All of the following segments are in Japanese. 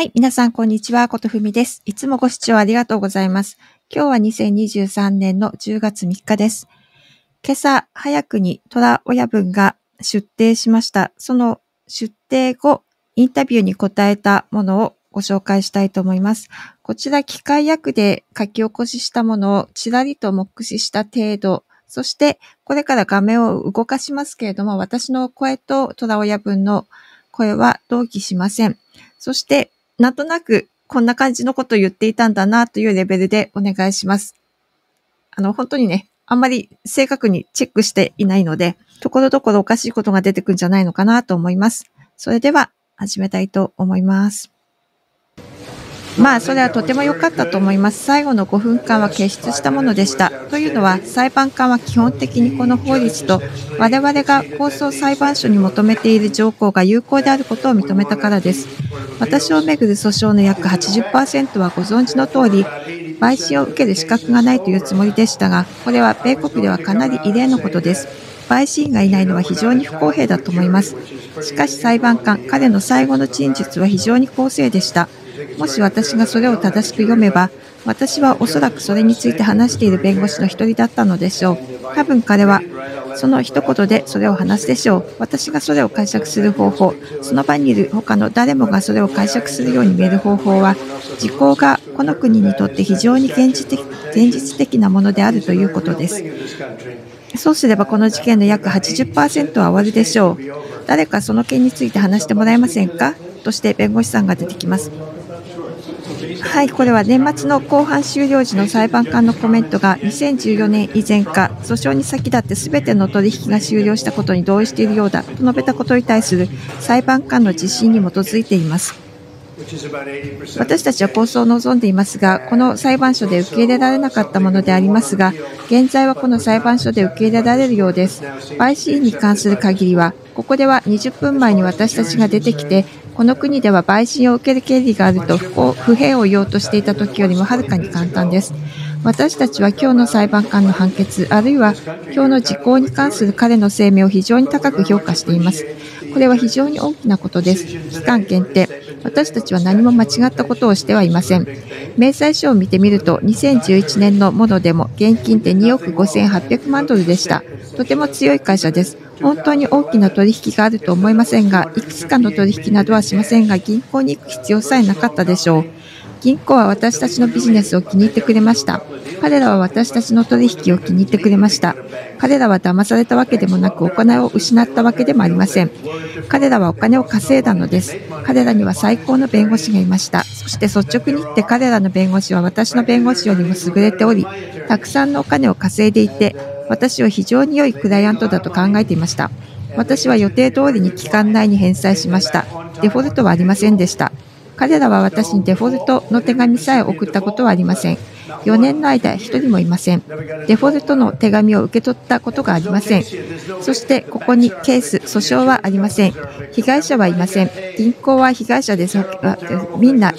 はい、皆さん、こんにちは。ことふみです。いつもご視聴ありがとうございます。今日は2023年の10月3日です。今朝早くに虎親分が出廷しました。その出廷後、インタビューに答えたものをご紹介したいと思います。こちら、機械訳で書き起こししたものをちらりと目視した程度、そしてこれから画面を動かしますけれども、私の声と虎親分の声は同期しません。そして、なんとなくこんな感じのことを言っていたんだなというレベルでお願いします。本当にね、あんまり正確にチェックしていないので、ところどころおかしいことが出てくるんじゃないのかなと思います。それでは始めたいと思います。それはとても良かったと思います。最後の5分間は傑出したものでした。というのは、裁判官は基本的にこの法律と我々が高層裁判所に求めている条項が有効であることを認めたからです。私をめぐる訴訟の約 80% はご存知の通り、陪審を受ける資格がないというつもりでしたが、これは米国ではかなり異例のことです。陪審員がいないのは非常に不公平だと思います。しかし裁判官、彼の最後の陳述は非常に公正でした。もし私がそれを正しく読めば、私はおそらくそれについて話している弁護士の一人だったのでしょう。多分彼はその一言でそれを話すでしょう。私がそれを解釈する方法、その場にいる他の誰もがそれを解釈するように見える方法は、時効がこの国にとって非常に現実的なものであるということです。そうすればこの事件の約 80% は終わるでしょう。誰かその件について話してもらえませんかとして弁護士さんが出てきます。はい、これは年末の公判終了時の裁判官のコメントが2014年以前か、訴訟に先立って全ての取引が終了したことに同意しているようだと述べたことに対する裁判官の自信に基づいています。私たちは控訴を望んでいますが、この裁判所で受け入れられなかったものでありますが、現在はこの裁判所で受け入れられるようです。陪審員に関する限りは、ここでは20分前に私たちが出てきて、この国では陪審を受ける権利があると不平を言おうとしていた時よりもはるかに簡単です。私たちは今日の裁判官の判決、あるいは今日の時効に関する彼の声明を非常に高く評価しています。これは非常に大きなことです。期間限定。私たちは何も間違ったことをしてはいません。明細書を見てみると、2011年のものでも現金って2億5800万ドルでした。とても強い会社です。本当に大きな取引があると思いませんが、いくつかの取引などはしませんが、銀行に行く必要さえなかったでしょう。銀行は私たちのビジネスを気に入ってくれました。彼らは私たちの取引を気に入ってくれました。彼らは騙されたわけでもなく、お金を失ったわけでもありません。彼らはお金を稼いだのです。彼らには最高の弁護士がいました。そして率直に言って彼らの弁護士は私の弁護士よりも優れており、たくさんのお金を稼いでいて、私は非常に良いクライアントだと考えていました。私は予定通りに期間内に返済しました。デフォルトはありませんでした。彼らは私にデフォルトの手紙さえ送ったことはありません。4年の間、一人もいません。デフォルトの手紙を受け取ったことがありません。そして、ここにケース、訴訟はありません。被害者はいません。銀行は被害者です。みんな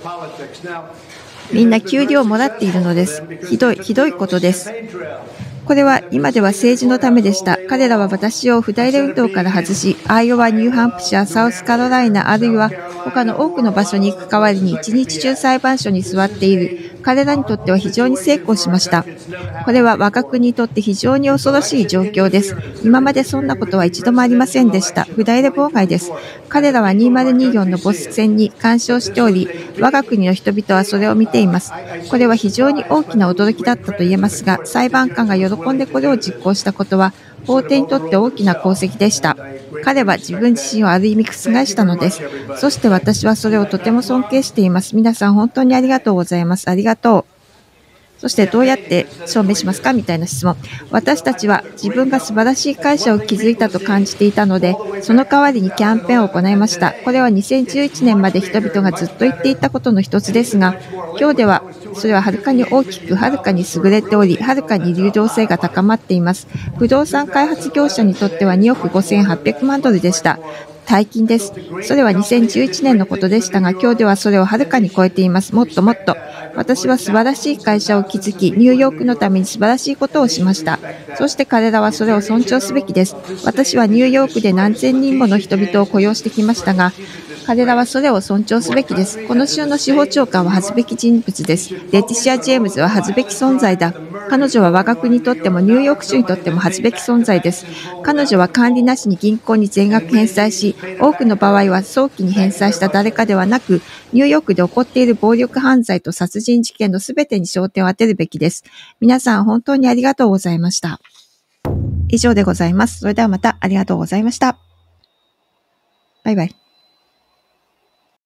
給料をもらっているのです。ひどいことです。これは今では政治のためでした。彼らは私を不代理運動から外し、アイオワ、ニューハンプシャー、サウスカロライナ、あるいは他の多くの場所に行く代わりに一日中裁判所に座っている。彼らにとっては非常に成功しました。これは我が国にとって非常に恐ろしい状況です。今までそんなことは一度もありませんでした。不代理妨害です。彼らは2024のボス戦に干渉しており、我が国の人々はそれを見ています。これは非常に大きな驚きだったと言えますが、裁判官が喜んでこれを実行したことは、法廷にとって大きな功績でした。彼は自分自身をある意味覆したのです。そして私はそれをとても尊敬しています。皆さん本当にありがとうございます。ありがとう。そしてどうやって証明しますかみたいな質問。私たちは自分が素晴らしい会社を築いたと感じていたので、その代わりにキャンペーンを行いました。これは2011年まで人々がずっと言っていたことの一つですが、今日ではそれははるかに大きく、はるかに優れており、はるかに流動性が高まっています。不動産開発業者にとっては2億5800万ドルでした。大金です。それは2011年のことでしたが、今日ではそれをはるかに超えています。もっともっと。私は素晴らしい会社を築き、ニューヨークのために素晴らしいことをしました。そして彼らはそれを尊重すべきです。私はニューヨークで何千人もの人々を雇用してきましたが、 彼らはそれを尊重すべきです。この州の司法長官は恥ずべき人物です。レティシア・ジェームズは恥ずべき存在だ。彼女は我が国にとってもニューヨーク州にとっても恥ずべき存在です。彼女は管理なしに銀行に全額返済し、多くの場合は早期に返済した誰かではなく、ニューヨークで起こっている暴力犯罪と殺人事件のすべてに焦点を当てるべきです。皆さん本当にありがとうございました。以上でございます。それではまたありがとうございました。バイバイ。